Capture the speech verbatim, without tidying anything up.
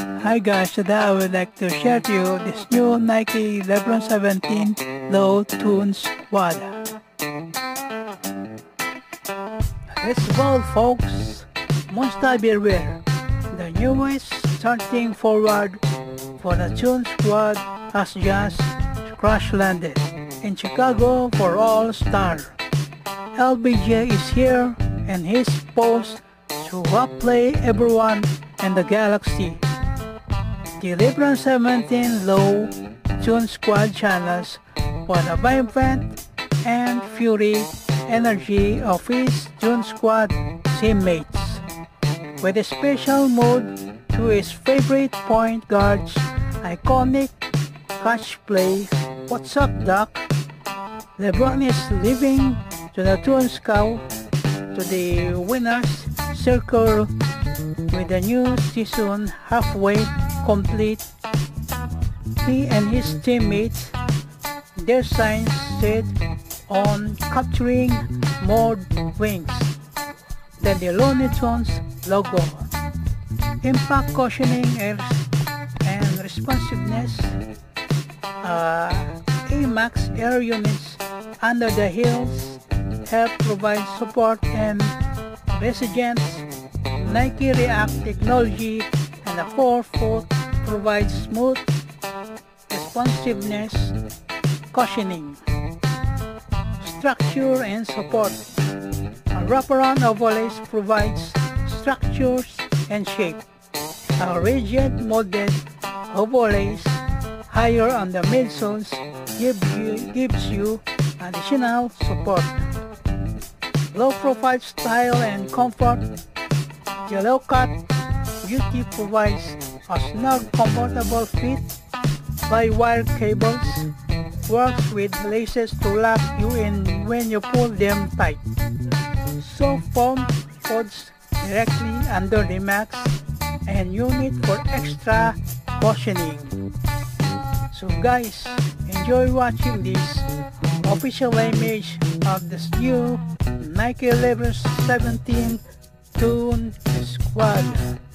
Hi guys, today I would like to share to you this new Nike Lebron seventeen Low Tune Squad. Let's go folks, Monster Beerware, the newest starting forward for the Tune Squad has just crash landed in Chicago for All-Star. L B J is here and he's supposed to outplay everyone in the galaxy. The Lebron seventeen Low Tune Squad channels for the vibrant and fury energy of his Tune Squad teammates, with a special mode to his favorite point guard's iconic catch play, "What's up, Doc?" Lebron is leaving to the Tune Scout to the winner's circle with the new season halfway complete. He and his teammates, their signs set on capturing more wings than the Looney Tunes logo. Impact cushioning and responsiveness, uh, A-Max air units under the heels help provide support and resilience. Nike React technology and the forefoot provides smooth responsiveness, cushioning, structure and support. A wraparound overlays provides structures and shape. A rigid molded overlays higher on the midsoles give you, gives you additional support. Low profile style and comfort. The low-cut beauty provides a snug, comfortable fit by wire cables, works with laces to lock you in when you pull them tight. Soft foam folds directly under the max and unit for extra cushioning. So guys, enjoy watching this official image of this new Nike Lebron seventeen Tune Squad.